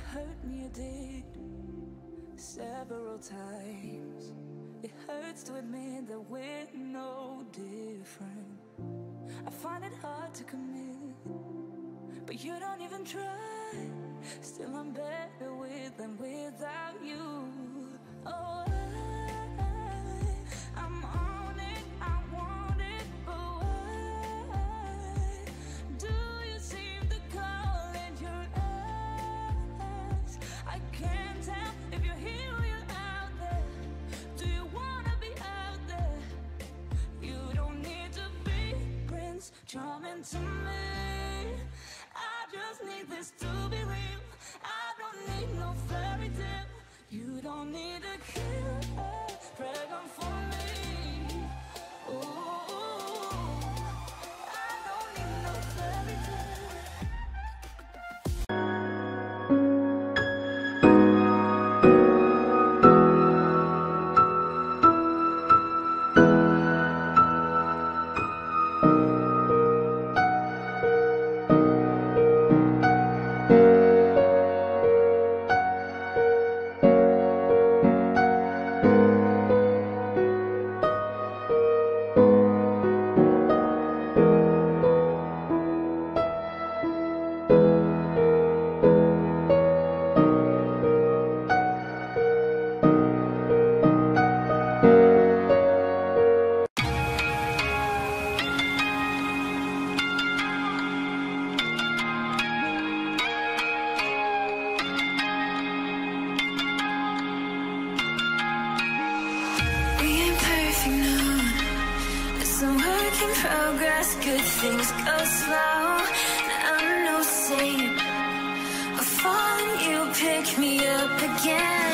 hurt me, you did, several times. It hurts to admit that we're no different. I find it hard to commit, but you don't even try. Still I'm better with than without you. Oh, I'm on it, I want it, but why do you seem to call in your eyes? I can't tell if you're here or you're out there. Do you wanna be out there? You don't need to be Prince Charming to me. I just need this to be real. I don't need no fairy tale. You don't need a killer pregnant for me. Ooh, I don't need no fairy tale. Progress, good things go slow. I'm no saint. I fall and you pick me up again.